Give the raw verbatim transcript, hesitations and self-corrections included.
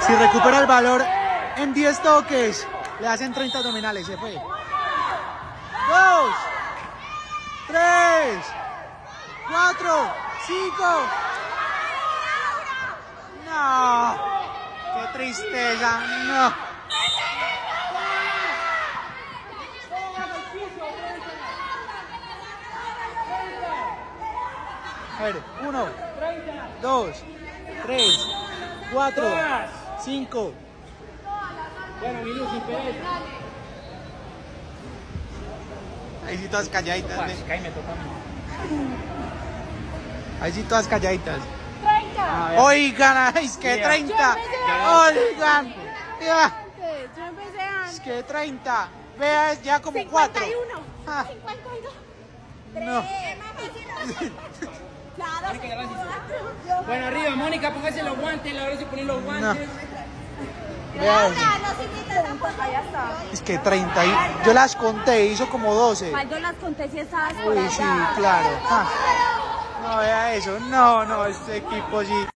Si recupera el valor en diez toques, le hacen treinta abdominales. Se fue. Dos, tres, cuatro, cinco. No. Qué tristeza. No. A ver, uno, dos, tres, cuatro, cinco. Bueno, Milu, sin pereza. Ahí sí todas calladitas. Uy, ¿eh? cae, me toca a mí. Ahí sí todas calladitas. treinta. ver. Oigan, es que Ya. treinta. Yo empecé Oigan. Ya. Yo empecé antes. Es que treinta. Vea, ya como cuatro. cincuenta y uno. Ah, cincuenta y dos. no. Claro. Bueno, arriba, Mónica, póngase los guantes. Ahora se ponen los guantes. Vea eso. no se quita tampoco. Ya está. Es que treinta. Y yo las conté, hizo como doce. Cuando las conté si estabas por Uy, sí, allá. claro. Ah. No, vea eso. No, no, este equipo sí.